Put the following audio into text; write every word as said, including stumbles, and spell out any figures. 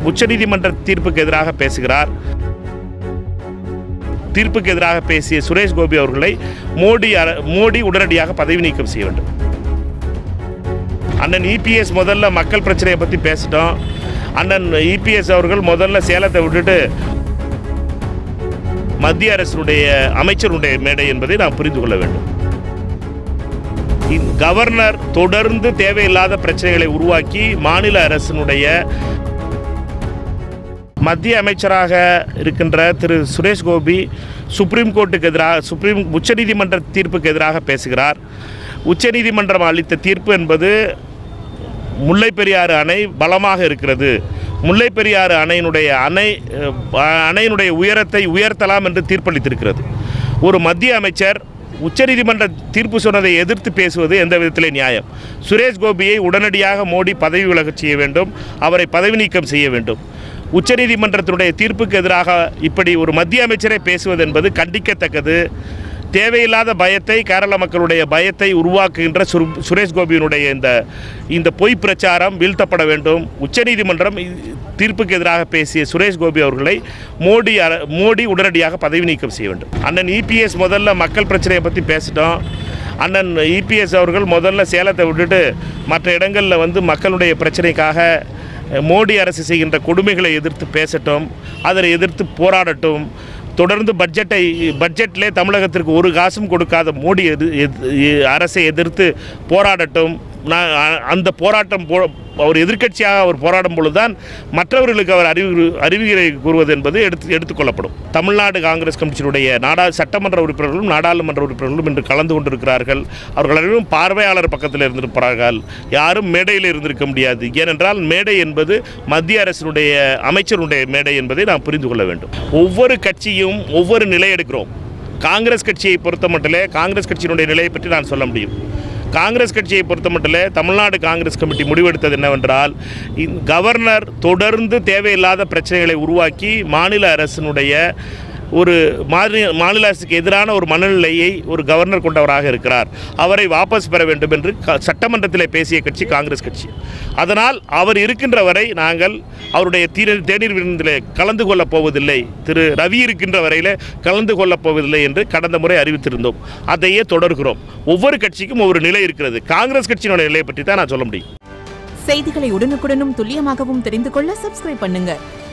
உச்சநீதிமன்ற தீர்ப்புக்கு எதிராக பேசுகிறார். தீர்ப்புக்கு எதிராக பேசிய சுரேஷ் கோபி அவர்களை மோடி மோடி உடனடியாக பதவி நீக்கம் செய்ய வேண்டும். அண்ணன் இபிஎஸ் முதல்ல மக்கள் பிரச்சனையை பற்றி பேசிட்டோம். அண்ணன் இபிஎஸ் அவர்கள் முதல்ல சேலத்தை விட்டுட்டு மத்திய அரசுடைய அமைச்சருடைய மேடை என்பதை நாம் புரிந்து கொள்ள வேண்டும். கவர்னர் தொடர்ந்து தேவையில்லாத பிரச்சனைகளை உருவாக்கி மாநில அரசினுடைய மத்திய அமைச்சராக இருக்கின்ற திரு சுரேஷ் கோபி சுப்ரீம் கோர்ட்டுக்கு எதிராக சுப்ரீம் உச்சநீதிமன்ற தீர்ப்புக்கு எதிராக பேசுகிறார். உச்சநீதிமன்றம் அளித்த தீர்ப்பு என்பது முல்லை பெரியாறு அணை பலமாக இருக்கிறது, முல்லை பெரியாறு அணையினுடைய அணை அணையினுடைய உயரத்தை உயர்த்தலாம் என்று தீர்ப்பளித்திருக்கிறது. ஒரு மத்திய அமைச்சர் உச்சநீதிமன்ற தீர்ப்பு சொன்னதை எதிர்த்து பேசுவது எந்த விதத்திலே நியாயம்? சுரேஷ் கோபியை உடனடியாக மோடி பதவி விலகச் செய்ய வேண்டும், அவரை பதவி நீக்கம் செய்ய வேண்டும். உச்சநீதிமன்றத்தினுடைய தீர்ப்புக்கு எதிராக இப்படி ஒரு மத்திய அமைச்சரை பேசுவது என்பது கண்டிக்கத்தக்கது. தேவையில்லாத பயத்தை, கேரள மக்களுடைய பயத்தை உருவாக்குகின்ற சுரேஷ் கோபியினுடைய இந்த இந்த பொய் பிரச்சாரம் வீழ்த்தப்பட வேண்டும். உச்சநீதிமன்றம் தீர்ப்புக்கு எதிராக பேசிய சுரேஷ் கோபி அவர்களை மோடி மோடி உடனடியாக பதவி நீக்கம் செய்ய வேண்டும். அண்ணன் இபிஎஸ் முதல்ல மக்கள் பிரச்சனையை பற்றி பேசிட்டோம். அண்ணன் இபிஎஸ் அவர்கள் முதல்ல சேலத்தை விட்டுட்டு மற்ற இடங்களில் வந்து மக்களுடைய பிரச்சனைக்காக மோடி அரசு செய்கின்ற கொடுமைகளை எதிர்த்து பேசட்டும், அதை எதிர்த்து போராடட்டும். தொடர்ந்து பட்ஜெட்டை பட்ஜெட்டிலே தமிழகத்திற்கு ஒரு காசும் கொடுக்காத மோடி எது அரசை எதிர்த்து போராடட்டும். நான் அந்த போராட்டம் போ அவர் எதிர்க்கட்சியாக அவர் போராடும் பொழுதுதான் மற்றவர்களுக்கு அவர் அறிவு அறிவுரை கூறுவது என்பது எடுத்து எடுத்துக்கொள்ளப்படும். தமிழ்நாடு காங்கிரஸ் கமிட்டியினுடைய நாடா சட்டமன்ற உறுப்பினர்களும் நாடாளுமன்ற உறுப்பினர்களும் இன்று கலந்து கொண்டிருக்கிறார்கள். அவர்கள் அனைவரும் பார்வையாளர் பக்கத்தில் இருந்திருப்பார்கள், யாரும் மேடையில் இருந்திருக்க முடியாது. ஏனென்றால் மேடை என்பது மத்திய அரசினுடைய அமைச்சருடைய மேடை என்பதை நாம் புரிந்து கொள்ள வேண்டும். ஒவ்வொரு கட்சியும் ஒவ்வொரு நிலை எடுக்கிறோம். காங்கிரஸ் கட்சியை பொறுத்த மட்டிலே காங்கிரஸ் கட்சியினுடைய நிலையை பற்றி நான் சொல்ல முடியும். காங்கிரஸ் கட்சியை பொறுத்த மட்டிலே தமிழ்நாடு காங்கிரஸ் கமிட்டி முடிவெடுத்தது என்னவென்றால், கவர்னர் தொடர்ந்து தேவையில்லாத பிரச்சனைகளை உருவாக்கி மாநில அரசினுடைய ஒரு மாநில மாநில அரசுக்கு எதிரான ஒரு மனநிலையை ஒரு கவர்னர் கொண்டவராக இருக்கிறார், அவரை வாபஸ் பெற வேண்டும் என்று சட்டமன்றத்தில் பேசிய கட்சி காங்கிரஸ் கட்சி. அதனால் அவர் இருக்கின்ற வரை நாங்கள் அவருடைய தீர தேநீர் விருந்தில் கலந்து கொள்ளப் போவதில்லை, திரு ரவி இருக்கின்ற வரையில் கலந்து கொள்ளப் போவதில்லை என்று கடந்த முறை அறிவித்திருந்தோம். அதையே தொடர்கிறோம். ஒவ்வொரு கட்சிக்கும் ஒவ்வொரு நிலை இருக்கிறது. காங்கிரஸ் கட்சியினுடைய நிலையை பற்றி தான் நான் சொல்ல முடியும். செய்திகளை உடனுக்குடனும் துல்லியமாகவும் தெரிந்து கொள்ள சப்ஸ்கிரைப் பண்ணுங்க.